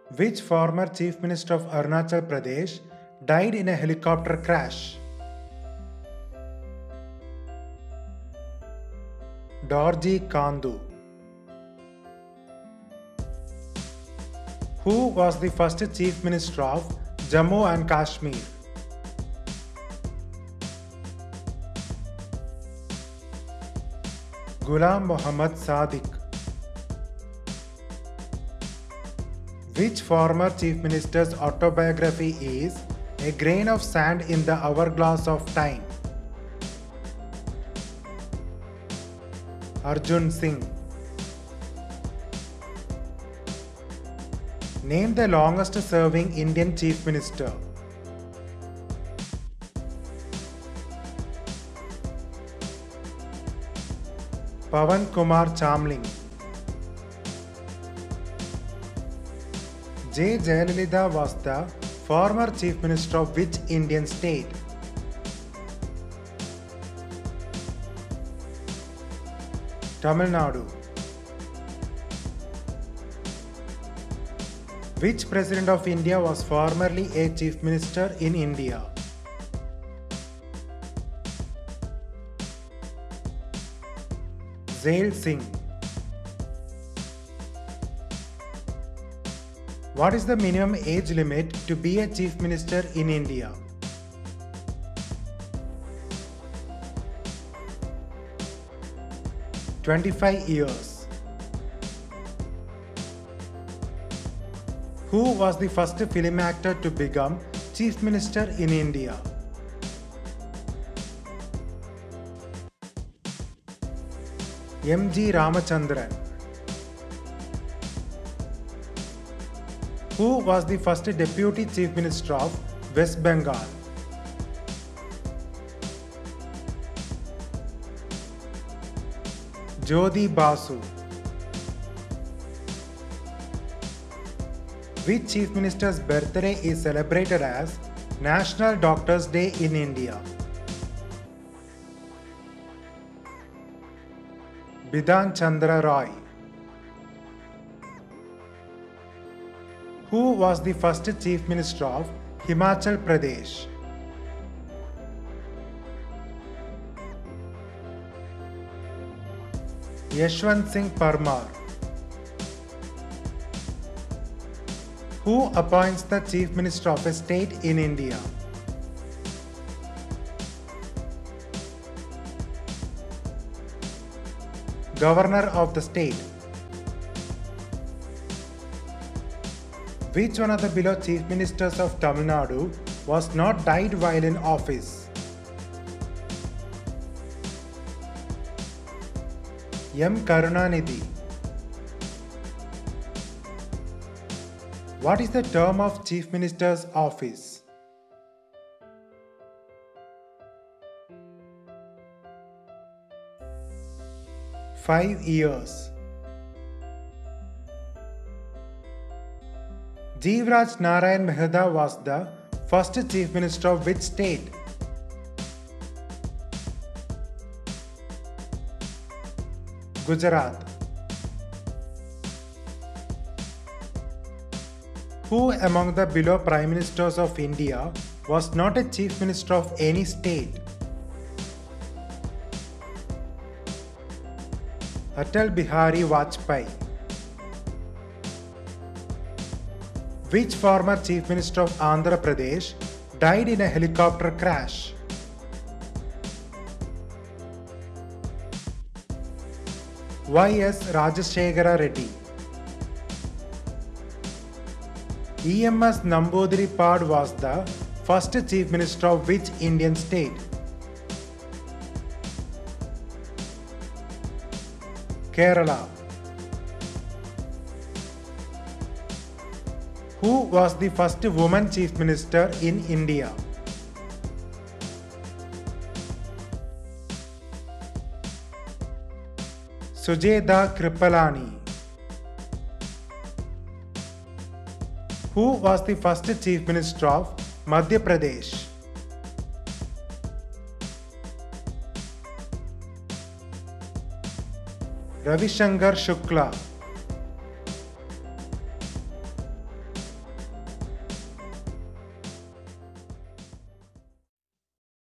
Which former Chief Minister of Arunachal Pradesh died in a helicopter crash? Dorji Kandhu. Who was the first Chief Minister of Jammu and Kashmir? Ghulam Muhammad Sadiq. Which former Chief Minister's autobiography is A Grain of Sand in the Hourglass of Time? Arjun Singh. Name the longest serving Indian Chief Minister. Pawan Kumar Chamling. J. Jayalalitha was the former Chief Minister of which Indian state? Tamil Nadu. Which President of India was formerly a Chief Minister in India? Zail Singh. What is the minimum age limit to be a Chief Minister in India? "25 years. Who was the first film actor to become Chief Minister in India? M.G. Ramachandran. Who was the first Deputy Chief Minister of West Bengal? Jyoti Basu. Which Chief Minister's birthday is celebrated as National Doctors' Day in India? Bidhan Chandra Roy. Who was the first Chief Minister of Himachal Pradesh? Yashwant Singh Parmar. Who appoints the Chief Minister of a state in India? Governor of the state. Which one of the below Chief Ministers of Tamil Nadu was not died while in office? M. Karunanidhi. What is the term of Chief Minister's office? 5 years. Jivraj Narayan Mehta was the first Chief Minister of which state? Gujarat. Who among the below Prime Ministers of India was not a Chief Minister of any state? Atal Bihari Vajpayee. Which former Chief Minister of Andhra Pradesh died in a helicopter crash? Y.S. Rajashekara Reddy. E.M.S. Namboodiripad was the first Chief Minister of which Indian state? Kerala. Who was the first woman Chief Minister in India? Sujeta Kripalani. Who was the first Chief Minister of Madhya Pradesh? Ravi Shankar Shukla.